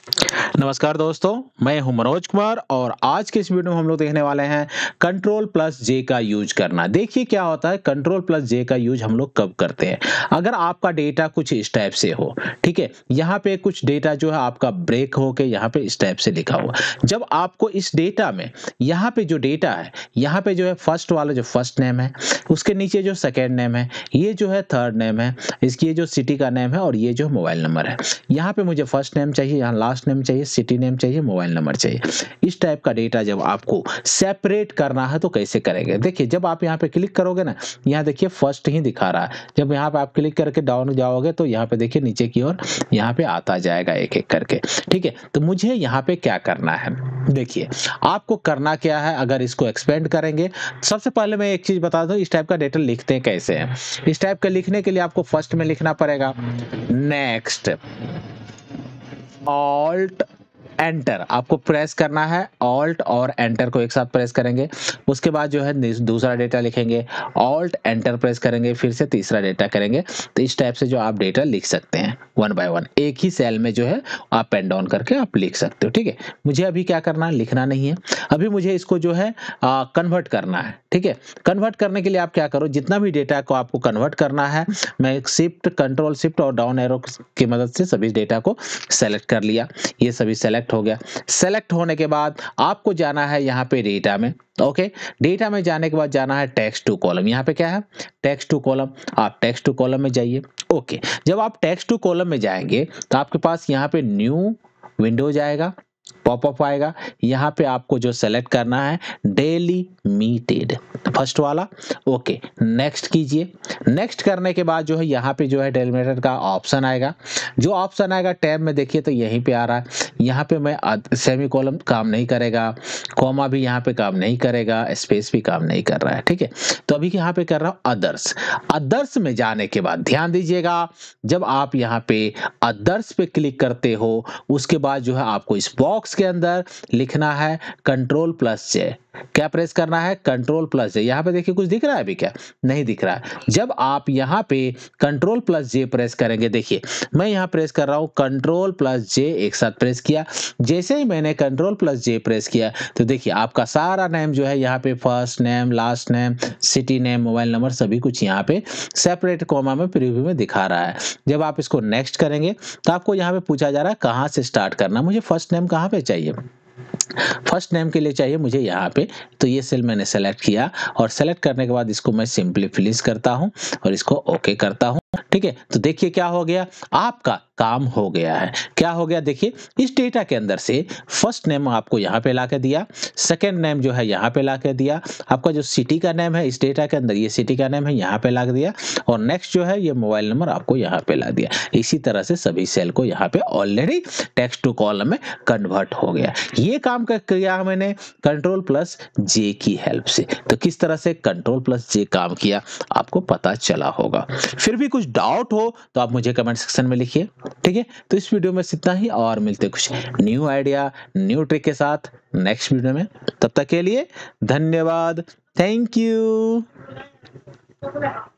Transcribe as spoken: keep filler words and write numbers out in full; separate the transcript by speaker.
Speaker 1: नमस्कार दोस्तों, मैं हूं मनोज कुमार और आज के इस वीडियो में हम लोग देखने वाले हैं कंट्रोल प्लस जे का यूज करना। देखिए क्या होता है, कंट्रोल प्लस जे का यूज हम लोग कब करते हैं। अगर आपका डेटा कुछ इस टाइप से हो, ठीक है, यहाँ पे कुछ डेटा जो है आपका ब्रेक होके यहाँ पे इस टाइप से लिखा हुआ। जब आपको इस डेटा में यहाँ पे जो डेटा है, यहाँ पे जो है फर्स्ट वाला जो फर्स्ट नेम है, उसके नीचे जो सेकेंड नेम है, ये जो है थर्ड नेम है, इसकी ये जो सिटी का नेम है और ये जो मोबाइल नंबर है। यहाँ पे मुझे फर्स्ट नेम चाहिए, यहाँ लास्ट नेम चाहिए, सिटी नेम चाहिए, मोबाइल नंबर चाहिए। इस टाइप का डेटा जब आपको सेपरेट करना है तो कैसे करेंगे। देखिए जब आप यहाँ पे क्लिक करोगे ना, यहाँ देखिए फर्स्ट ही दिखा रहा है। जब यहाँ पे आप क्लिक करके डाउन जाओगे तो यहाँ पे देखिए नीचे की ओर यहाँ पे आता जाएगा एक एक करके। ठीक है, तो मुझे यहाँ पे क्या करना है, देखिए आपको करना क्या है। अगर इसको एक्सपेंड करेंगे, सबसे पहले मैं एक चीज बता दूं, इस टाइप का डेटा लिखते हैं कैसे हैं। इस टाइप का लिखने के लिए आपको फर्स्ट में लिखना पड़ेगा नेक्स्ट, ऑल्ट एंटर, आपको प्रेस करना है। ऑल्ट और एंटर को एक साथ प्रेस करेंगे, उसके बाद जो है दूसरा डेटा लिखेंगे, ऑल्ट एंटर प्रेस करेंगे, फिर से तीसरा डेटा करेंगे। तो इस टाइप से जो आप डेटा लिख सकते हैं वन बाय वन, एक ही सेल में जो है आप पेन डाउन करके आप लिख सकते हो। ठीक है, मुझे अभी क्या करना है, लिखना नहीं है, अभी मुझे इसको जो है कन्वर्ट करना है। ठीक है, कन्वर्ट करने के लिए आप क्या करो, जितना भी डेटा को आपको कन्वर्ट करना है, मैं शिफ्ट कंट्रोल शिफ्ट और डाउन एरो की मदद से सभी डेटा को सेलेक्ट कर लिया। ये सभी सेलेक्ट हो गया। सेलेक्ट होने के बाद आपको जाना है यहाँ पे डेटा में। ओके, डेटा में जाने के बाद जाना है टेक्स्ट टू कॉलम। यहाँ पे क्या है, टेक्स्ट टू कॉलम, आप टेक्स्ट टू कॉलम में जाइए। ओके, जब आप टेक्स्ट टू कॉलम में जाएंगे तो आपके पास यहाँ पे न्यू विंडो जाएगा, पॉपअप आएगा। यहाँ पे आपको जो सेलेक्ट करना है डेली मीटेड, फर्स्ट वाला। ओके, नेक्स्ट कीजिए। नेक्स्ट करने के बाद जो है यहाँ पे जो है डेलीमिटर का ऑप्शन आएगा। जो ऑप्शन आएगा टैब में देखिए तो यहीं पे आ रहा है। यहाँ पे मैं सेमी कॉलम काम नहीं करेगा, कॉमा भी यहाँ पे काम नहीं करेगा, स्पेस भी काम नहीं कर रहा है। ठीक है, तो अभी यहाँ पे कर रहा हूँ अदर्स। अदर्स में जाने के बाद ध्यान दीजिएगा, जब आप यहाँ पे अदर्स पे क्लिक करते हो, उसके बाद जो है आपको इस बॉक्स के अंदर लिखना है कंट्रोल प्लस जे। क्या प्रेस करना है, कंट्रोल प्लस जे। यहाँ पे देखिए कुछ दिख रहा है, अभी क्या नहीं दिख रहा है। जब आप यहाँ पे कंट्रोल प्लस जे प्रेस करेंगे, देखिए मैं यहाँ प्रेस कर रहा हूँ कंट्रोल प्लस जे, एक साथ प्रेस किया। जैसे ही मैंने कंट्रोल प्लस जे प्रेस किया तो देखिए आपका सारा नेम जो है यहाँ पे first name, last name, city name, mobile number सभी कुछ यहाँ पे सेपरेट कॉमा में प्रीव्यू में दिखा रहा है। जब आप इसको नेक्स्ट करेंगे तो आपको यहाँ पे पूछा जा रहा है कहाँ से स्टार्ट करना। मुझे फर्स्ट नेम कहाँ पे चाहिए, फर्स्ट नेम के लिए चाहिए मुझे यहाँ पे। तो ये सेल मैंने सेलेक्ट किया और सेलेक्ट करने के बाद इसको मैं सिंपली फिनिश करता हूँ और इसको ओके करता हूँ। ठीक है, तो देखिए क्या हो गया, आपका काम हो गया है। क्या हो गया, देखिए इस डेटा के अंदर से फर्स्ट नेम आपको यहाँ पे लाके दिया, सेकंड नेम जो है यहाँ पे लाके दिया, आपका जो सिटी का नेम है इस डेटा के अंदर ये सिटी का नेम है यहाँ पे ला दिया, और नेक्स्ट जो है ये मोबाइल नंबर आपको यहाँ पे ला दिया। इसी तरह से सभी सेल को यहाँ पे ऑलरेडी टेक्स्ट टू कॉलम में कन्वर्ट हो गया। ये काम कर किया मैंने कंट्रोल प्लस जे की हेल्प से। तो किस तरह से कंट्रोल प्लस जे काम किया आपको पता चला होगा। फिर भी कुछ डाउट हो तो आप मुझे कमेंट सेक्शन में लिखिए। ठीक है, तो इस वीडियो में इतना ही, और मिलते कुछ न्यू आइडिया न्यू ट्रिक के साथ नेक्स्ट वीडियो में। तब तक के लिए धन्यवाद, थैंक यू।